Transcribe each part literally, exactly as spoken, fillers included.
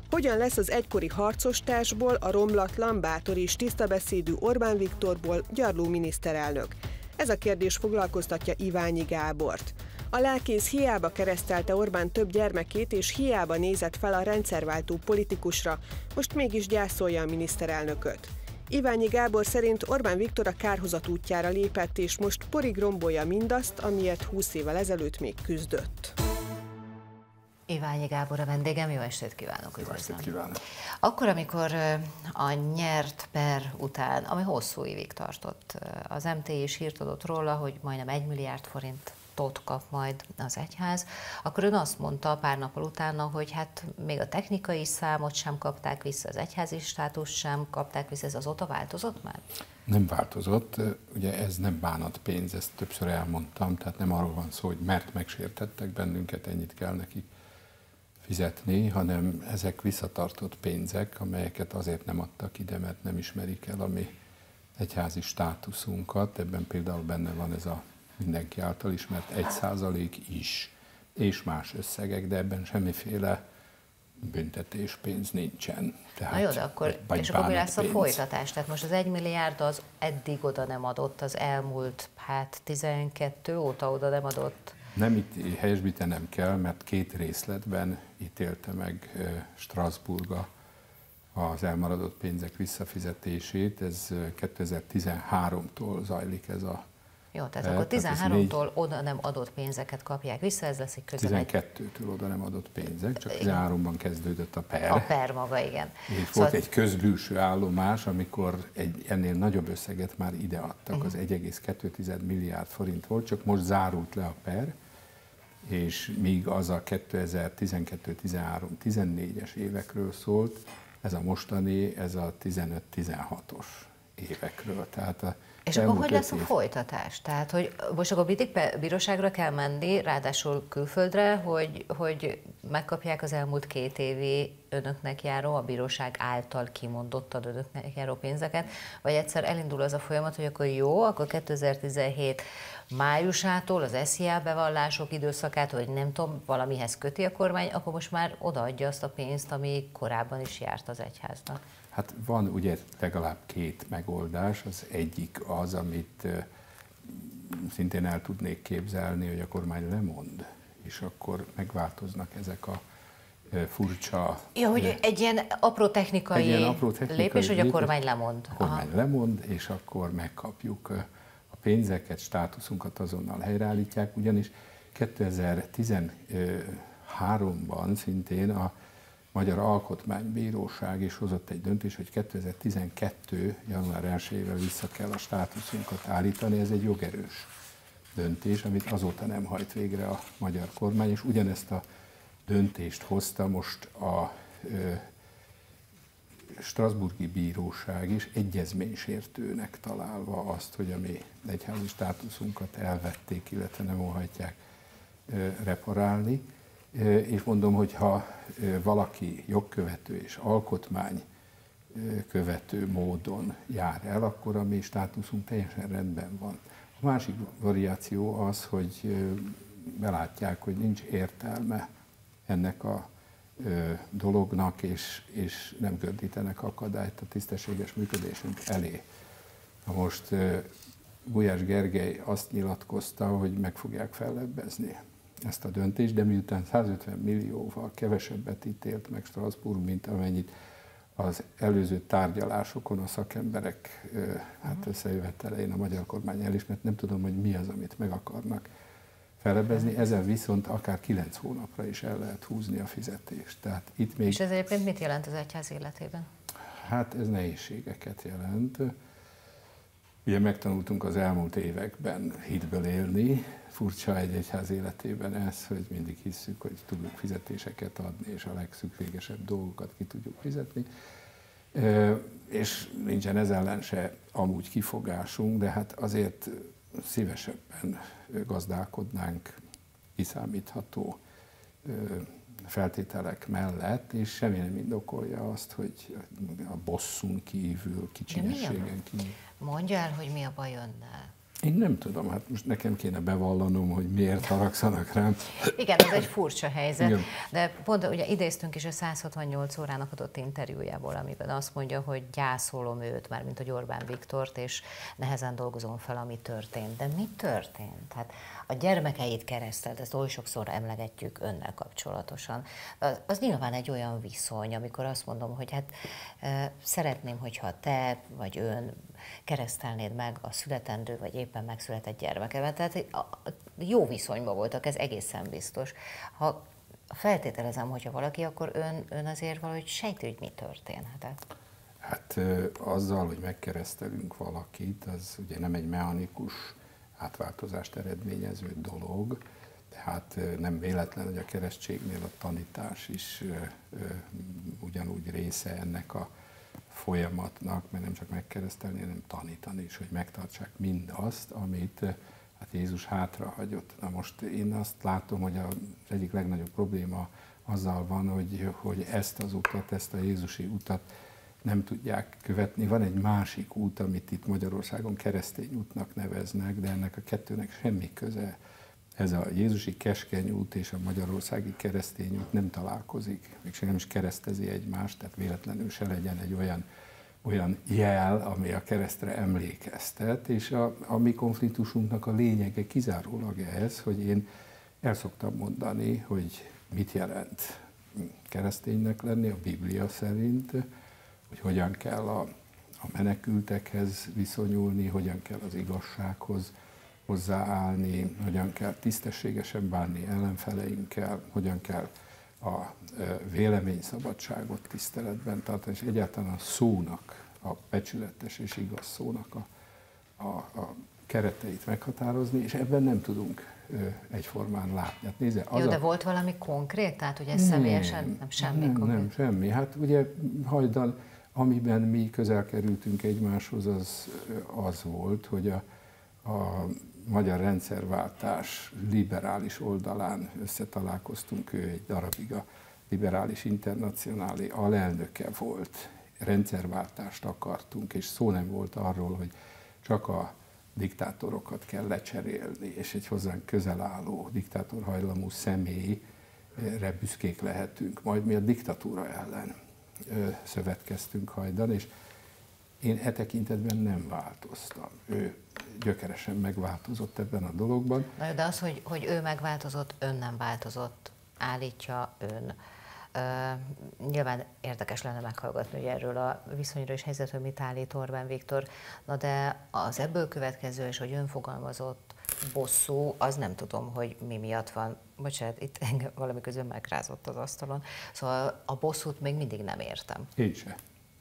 Hogyan lesz az egykori harcostársból, a romlatlan, bátor és tisztabeszédű Orbán Viktorból Gyarló miniszterelnök? Ez a kérdés foglalkoztatja Iványi Gábort. A lelkész hiába keresztelte Orbán több gyermekét, és hiába nézett fel a rendszerváltó politikusra, most mégis gyászolja a miniszterelnököt. Iványi Gábor szerint Orbán Viktor a kárhozat útjára lépett, és most porig rombolja mindazt, amiért húsz évvel ezelőtt még küzdött. Iványi Gábor a vendégem, jó estét kívánok! Jó estét kívánok! Akkor, amikor a nyert per után, ami hosszú évig tartott, az em té is hírt adott róla, hogy majdnem egy milliárd forintot kap majd az egyház, akkor ön azt mondta pár nappal utána, hogy hát még a technikai számot sem kapták vissza, az egyházi státuszt sem kapták vissza, ez azóta változott már? Nem változott, ugye ez nem bánatpénz, ezt többször elmondtam, tehát nem arról van szó, hogy mert megsértettek bennünket, ennyit kell nekik fizetni, hanem ezek visszatartott pénzek, amelyeket azért nem adtak ide, mert nem ismerik el a mi egyházi státuszunkat. Ebben például benne van ez a mindenki által ismert egy százalék is, és más összegek, de ebben semmiféle büntetéspénz nincsen. Tehát Na jó, de akkor, és akkor mi lesz a folytatás? Tehát most az egy milliárd az eddig oda nem adott, az elmúlt, hát tizenkettő óta oda nem adott. Nem, itt helyesbítenem kell, mert két részletben ítélte meg Strasbourg az elmaradott pénzek visszafizetését. Ez kétezer-tizenháromtól zajlik ez a... Jó, tehát akkor tizenháromtól oda nem adott pénzeket kapják vissza, ez lesz egy közel. tizenkettőtől oda nem adott pénzek, csak tizenháromban kezdődött a per. A per maga, igen. És szóval... volt egy közbülső állomás, amikor egy ennél nagyobb összeget már ideadtak, uh-huh. az egy egész kettő milliárd forint volt, csak most zárult le a per, és míg az a kétezer-tizenkettő, tizenhárom, tizennégyes évekről szólt, ez a mostani, ez a tizenöt tizenhatos évekről. Tehát a és akkor hogy lesz a folytatás? Tehát, hogy most akkor mindig bíróságra kell menni, ráadásul külföldre, hogy, hogy megkapják az elmúlt két évi önöknek járó, a bíróság által kimondottan önöknek járó pénzeket, vagy egyszer elindul az a folyamat, hogy akkor jó, akkor kétezer-tizenhét májusától az es zé á bevallások időszakát, vagy nem tudom, valamihez köti a kormány, akkor most már odaadja azt a pénzt, ami korábban is járt az egyháznak. Hát van ugye legalább két megoldás. Az egyik az, amit szintén el tudnék képzelni, hogy a kormány lemond, és akkor megváltoznak ezek a furcsa... Ja, hogy egy ilyen apró technikai, egy ilyen apró technikai lépés, hogy a kormány lemond. A kormány Aha. lemond, és akkor megkapjuk a pénzeket, státuszunkat azonnal helyreállítják, ugyanis kétezer-tizenháromban szintén a Magyar Alkotmánybíróság is hozott egy döntés, hogy kétezer-tizenkettő. január elsejével vissza kell a státuszunkat állítani. Ez egy jogerős döntés, amit azóta nem hajt végre a magyar kormány, és ugyanezt a döntést hozta most a ö, Strasbourgi Bíróság is, egyezménysértőnek találva azt, hogy a mi egyházi státuszunkat elvették, illetve nem óhajtják ö, reparálni. És mondom, hogy ha valaki jogkövető és alkotmány követő módon jár el, akkor a mi státuszunk teljesen rendben van. A másik variáció az, hogy belátják, hogy nincs értelme ennek a dolognak, és, és nem gördítenek akadályt a tisztességes működésünk elé. Na most Gulyás Gergely azt nyilatkozta, hogy meg fogják fellebbezni ezt a döntést, de miután százötven millióval kevesebbet ítélt meg Strasbourg, mint amennyit az előző tárgyalásokon a szakemberek hát összejövetelején a magyar kormány elismert, nem tudom, hogy mi az, amit meg akarnak fellebezni, ezzel viszont akár kilenc hónapra is el lehet húzni a fizetést. Tehát itt még... És ez egyébként mit jelent az egyház életében? Hát ez nehézségeket jelent. Ugye megtanultunk az elmúlt években hitből élni. Furcsa egy egyház életében ez, hogy mindig hisszük, hogy tudunk fizetéseket adni, és a legszükségesebb dolgokat ki tudjuk fizetni. És nincsen ez ellen se amúgy kifogásunk, de hát azért szívesebben gazdálkodnánk kiszámítható feltételek mellett, és semmi nem indokolja azt, hogy a bosszún kívül, kicsinyességen kívül. Mondja el, hogy mi a baj önnel. Én nem tudom, hát most nekem kéne bevallanom, hogy miért haragszanak rám. Igen, ez egy furcsa helyzet, Igen. de pont ugye idéztünk is a száz hatvannyolc órának adott interjújából, amiben azt mondja, hogy gyászolom őt, mármint hogy Orbán Viktort, és nehezen dolgozom fel, ami történt. De mi történt? Hát a gyermekeit keresztelt, ezt oly sokszor emlegetjük önnel kapcsolatosan. Az, az nyilván egy olyan viszony, amikor azt mondom, hogy hát e, szeretném, hogyha te vagy ön keresztelnéd meg a születendő, vagy éppen megszületett gyermekemet. Tehát jó viszonyban voltak, ez egészen biztos. Ha feltételezem, hogyha valaki, akkor ön, ön azért valahogy sejti, hogy mi történhetett. Hát azzal, hogy megkeresztelünk valakit, az ugye nem egy mechanikus átváltozást eredményező dolog, tehát nem véletlen, hogy a keresztségnél a tanítás is ugyanúgy része ennek a folyamatnak, mert nem csak megkeresztelni, hanem tanítani is, hogy megtartsák mindazt, amit hát Jézus hátrahagyott. Na most én azt látom, hogy az egyik legnagyobb probléma azzal van, hogy, hogy ezt az utat, ezt a Jézusi utat nem tudják követni. Van egy másik út, amit itt Magyarországon keresztény útnak neveznek, de ennek a kettőnek semmi köze. Ez a Jézusi keskeny út és a magyarországi keresztény út nem találkozik, mégsem nem is keresztezi egymást, tehát véletlenül se legyen egy olyan, olyan jel, ami a keresztre emlékeztet, és a, a mi konfliktusunknak a lényege kizárólag ez, hogy én el szoktam mondani, hogy mit jelent kereszténynek lenni a Biblia szerint, hogy hogyan kell a, a menekültekhez viszonyulni, hogyan kell az igazsághoz hozzáállni, hogyan kell tisztességesen bánni ellenfeleinkkel, hogyan kell a véleményszabadságot tiszteletben tartani, és egyáltalán a szónak, a becsületes és igaz szónak a, a, a kereteit meghatározni, és ebben nem tudunk egyformán látni. Hát nézze, az Jó, de a... volt valami konkrét? Tehát, hogy ez személyesen nem semmi nem, konkrét? Nem, semmi. Hát ugye hajdan, amiben mi közel kerültünk egymáshoz, az, az volt, hogy a, a magyar rendszerváltás liberális oldalán összetalálkoztunk, ő egy darabig a liberális internacionálé alelnöke volt, rendszerváltást akartunk, és szó nem volt arról, hogy csak a diktátorokat kell lecserélni, és egy hozzánk közel álló diktátorhajlamú személyre büszkék lehetünk. Majd mi a diktatúra ellen szövetkeztünk hajdan, és én e tekintetben nem változtam. Ő gyökeresen megváltozott ebben a dologban. Na, de az, hogy, hogy ő megváltozott, ön nem változott, állítja ön. Uh, nyilván érdekes lenne meghallgatni, hogy erről a viszonyról és helyzetről mit állít Orbán Viktor. Na de az ebből következő, és hogy ön fogalmazott bosszú, az nem tudom, hogy mi miatt van. Bocsánat, itt engem valami közben megrázott az asztalon. Szóval a bosszút még mindig nem értem. Én se.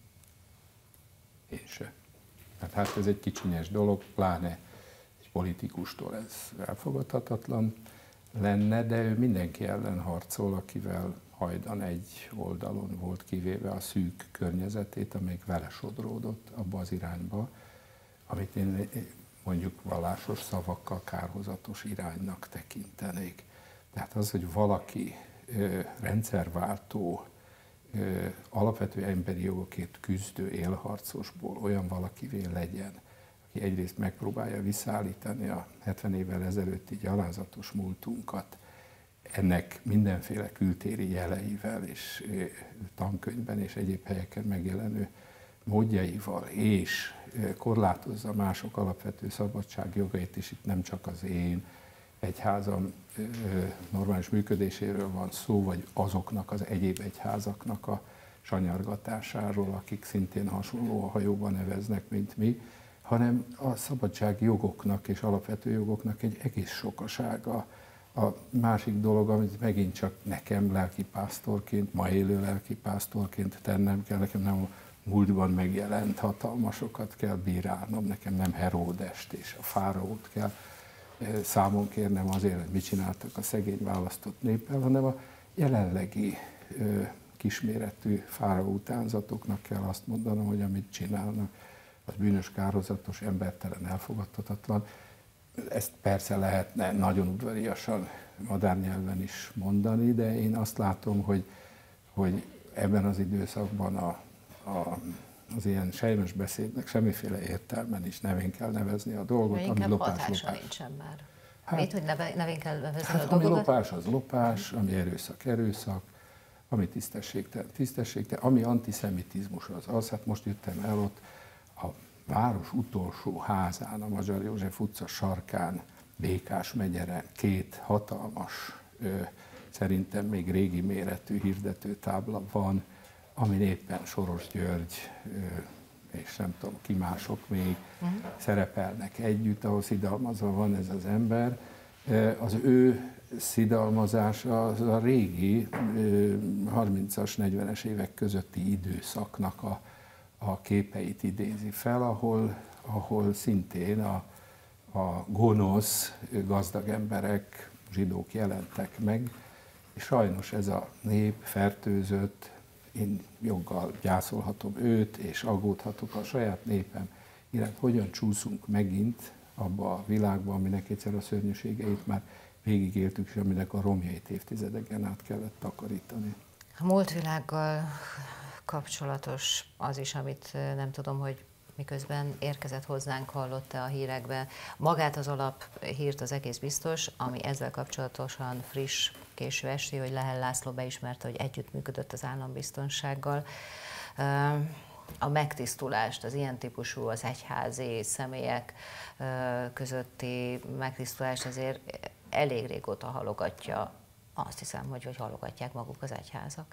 Én se. Hát, hát ez egy kicsinyes dolog, pláne egy politikustól ez elfogadhatatlan lenne, de ő mindenki ellen harcol, akivel hajdan egy oldalon volt, kivéve a szűk környezetét, amelyik vele sodródott abba az irányba, amit én mondjuk vallásos szavakkal kárhozatos iránynak tekintenék. Tehát az, hogy valaki ö, rendszerváltó, ö, alapvető emberi jogokért küzdő élharcosból olyan valakivé legyen, aki egyrészt megpróbálja visszaállítani a hetven évvel ezelőtti gyalázatos múltunkat, ennek mindenféle kültéri jeleivel és tankönyvben és egyéb helyeken megjelenő módjaival, és korlátozza mások alapvető szabadságjogait, és itt nem csak az én egyházam normális működéséről van szó, vagy azoknak az egyéb egyházaknak a sanyargatásáról, akik szintén hasonló a hajóban neveznek, mint mi, hanem a szabadságjogoknak és alapvető jogoknak egy egész sokasága. A másik dolog, amit megint csak nekem lelkipásztorként, ma élő lelkipásztorként tennem kell, nekem nem a múltban megjelent hatalmasokat kell bírálnom, nekem nem Heródest és a fáraót kell számon kérnem azért, hogy mit csináltak a szegény választott néppel, hanem a jelenlegi kisméretű fáraó utánzatoknak kell azt mondanom, hogy amit csinálnak, az bűnös, kározatos, embertelen, elfogadhatatlan. Ezt persze lehetne nagyon udvariasan madárnyelven is mondani, de én azt látom, hogy, hogy ebben az időszakban a, a az ilyen sejmes beszédnek semmiféle értelme nincs, nevén kell nevezni a dolgot, ami lopás, lopás. Nincsen már. Hát, mit, hogy neve, nevén kell nevezni hát, a dolgokat? Ami lopás, az lopás, ami erőszak, erőszak, ami tisztességtelen, tisztességtelen, ami antiszemitizmus, az az. Hát most jöttem el ott a város utolsó házán, a Magyar József utca sarkán, Békás megyeren két hatalmas, ö, szerintem még régi méretű hirdetőtábla van, amin éppen Soros György, ö, és nem tudom ki mások még uh-huh. szerepelnek együtt, ahol szidalmazva van ez az ember. Az ő szidalmazása az a régi harmincas, negyvenes évek közötti időszaknak a, a képeit idézi fel, ahol, ahol szintén a, a gonosz gazdag emberek, zsidók jelentek meg, és sajnos ez a nép fertőzött, én joggal gyászolhatom őt, és aggódhatok a saját népem iránt, hogyan csúszunk megint abba a világba, aminek egyszer a szörnyűségeit már végigéltük, és aminek a romjait évtizedeken át kellett takarítani. A múlt világgal kapcsolatos az is, amit nem tudom, hogy miközben érkezett hozzánk, hallott-e a hírekben. Magát az alaphírt az egész biztos, ami ezzel kapcsolatosan friss, késő esti, hogy Lehel László beismerte, hogy együttműködött az állambiztonsággal. A megtisztulást, az ilyen típusú, az egyházi személyek közötti megtisztulást azért elég régóta halogatja, azt hiszem, hogy, hogy halogatják maguk az egyházak.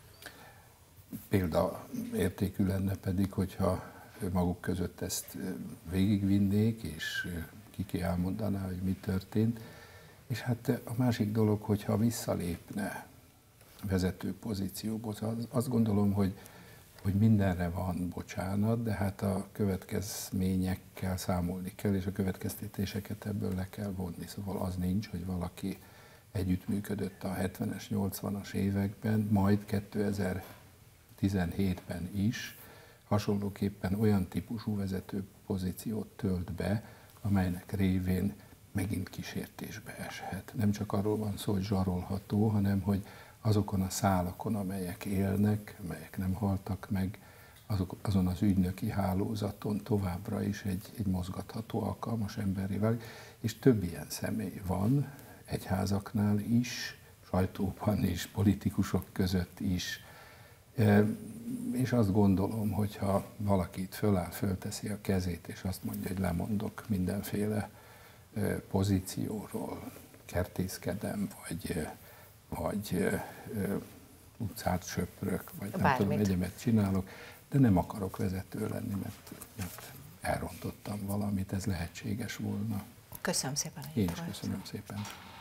Példaértékű lenne pedig, hogyha maguk között ezt végigvinnék, és ki elmondaná, hogy mi történt. És hát a másik dolog, hogyha visszalépne vezető pozícióból, azt gondolom, hogy, hogy mindenre van bocsánat, de hát a következményekkel számolni kell, és a következtetéseket ebből le kell vonni. Szóval az nincs, hogy valaki együttműködött a hetvenes, nyolcvanas években, majd kétezer-tizenhétben is, hasonlóképpen olyan típusú vezető pozíciót tölt be, amelynek révén megint kísértésbe eshet. Nem csak arról van szó, hogy zsarolható, hanem hogy azokon a szálakon, amelyek élnek, amelyek nem haltak meg, azok, azon az ügynöki hálózaton továbbra is egy, egy mozgatható, alkalmas emberré válik, és több ilyen személy van, egyházaknál is, sajtóban is, politikusok között is. És azt gondolom, hogyha valaki itt föláll, fölteszi a kezét, és azt mondja, hogy lemondok mindenféle pozícióról, kertészkedem, vagy, vagy utcát söprök, vagy nem Bármit. tudom, egyemet csinálok, de nem akarok vezető lenni, mert, mert elrontottam valamit, ez lehetséges volna. Köszönöm szépen, hogy Én itt is volt. köszönöm szépen.